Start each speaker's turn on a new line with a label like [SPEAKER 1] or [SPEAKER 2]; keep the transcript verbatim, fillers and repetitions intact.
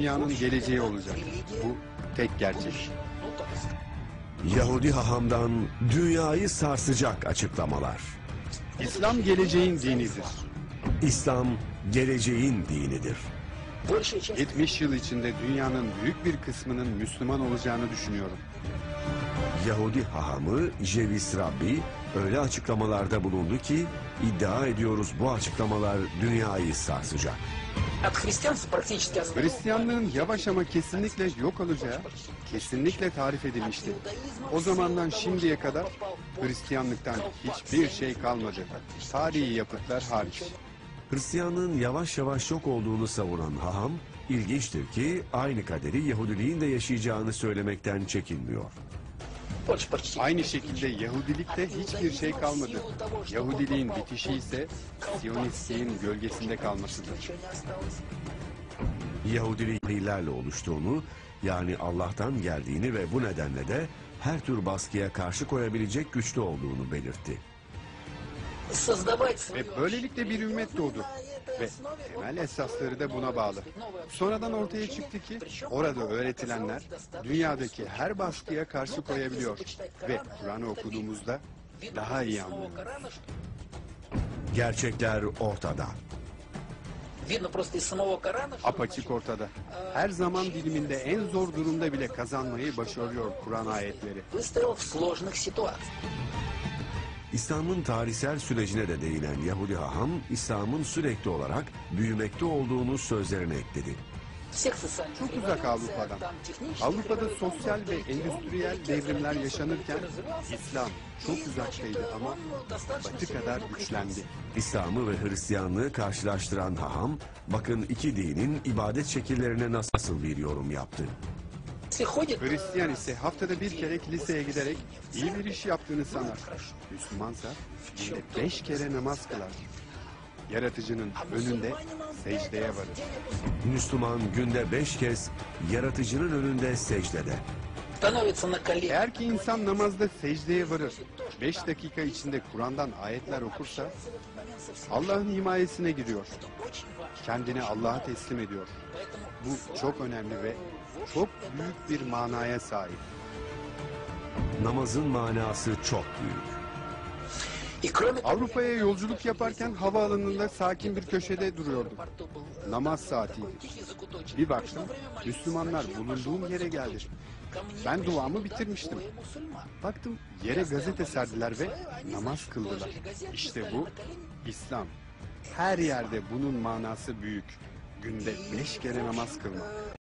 [SPEAKER 1] dünyanın geleceği olacak. Bu tek gerçek.
[SPEAKER 2] Yahudi hahamdan dünyayı sarsacak açıklamalar.
[SPEAKER 1] İslam geleceğin dinidir.
[SPEAKER 2] İslam geleceğin dinidir.
[SPEAKER 1] yetmiş yıl içinde dünyanın büyük bir kısmının Müslüman olacağını düşünüyorum.
[SPEAKER 2] Yahudi hahamı Jevis Rabbi öyle açıklamalarda bulundu ki iddia ediyoruz bu açıklamalar dünyayı sarsacak.
[SPEAKER 1] Hristiyanlığın yavaş ama kesinlikle yok olacağı kesinlikle tarif edilmişti. O zamandan şimdiye kadar Hristiyanlıktan hiçbir şey kalmadı. Tarihi yapıtlar hariç.
[SPEAKER 2] Hristiyanlığın yavaş yavaş yok olduğunu savunan haham, ilginçtir ki aynı kaderi Yahudiliğin de yaşayacağını söylemekten çekinmiyor.
[SPEAKER 1] Aynı şekilde Yahudilikte hiçbir şey kalmadı. Yahudiliğin bitişi ise Siyonistliğin gölgesinde kalmasıdır.
[SPEAKER 2] Yahudiliklerle oluştuğunu, yani Allah'tan geldiğini ve bu nedenle de her tür baskıya karşı koyabilecek güçlü olduğunu belirtti.
[SPEAKER 1] Ve böylelikle bir ümmet doğdu. Ve temel esasları da buna bağlı. Sonradan ortaya çıktı ki orada öğretilenler dünyadaki her baskıya karşı koyabiliyor. Ve Kur'an'ı okuduğumuzda daha iyi anlıyoruz.
[SPEAKER 2] Gerçekler ortada.
[SPEAKER 1] Apaçık ortada. Her zaman diliminde en zor durumda bile kazanmayı başarıyor Kur'an ayetleri.
[SPEAKER 2] İslam'ın tarihsel sürecine de değinen Yahudi haham, İslam'ın sürekli olarak büyümekte olduğunu sözlerine ekledi.
[SPEAKER 1] Çok uzak Avrupa'dan. Avrupa'da sosyal ve endüstriyel devrimler yaşanırken İslam çok uzaktaydı ama Batı kadar güçlendi.
[SPEAKER 2] İslam'ı ve Hristiyanlığı karşılaştıran haham, bakın iki dinin ibadet şekillerine nasıl bir yorum yaptı.
[SPEAKER 1] Hristiyan ise haftada bir kere kiliseye giderek iyi bir iş yaptığını sanar. Müslümansa günde beş kere namaz kılar. Yaratıcının önünde secdeye varır.
[SPEAKER 2] Müslüman günde beş kez yaratıcının önünde secdede.
[SPEAKER 1] Eğer ki insan namazda secdeye varır, beş dakika içinde Kur'an'dan ayetler okursa Allah'ın himayesine giriyor. Kendini Allah'a teslim ediyor. Bu çok önemli ve çok büyük bir manaya sahip.
[SPEAKER 2] Namazın manası çok büyük.
[SPEAKER 1] Avrupa'ya yolculuk yaparken havaalanında sakin bir köşede duruyordum. Namaz saatiydi. Bir baktım, Müslümanlar bulunduğum yere geldi. Ben duamı bitirmiştim. Baktım yere gazete serdiler ve namaz kıldılar. İşte bu İslam. Her yerde bunun manası büyük. Günde beş kere namaz kılmak.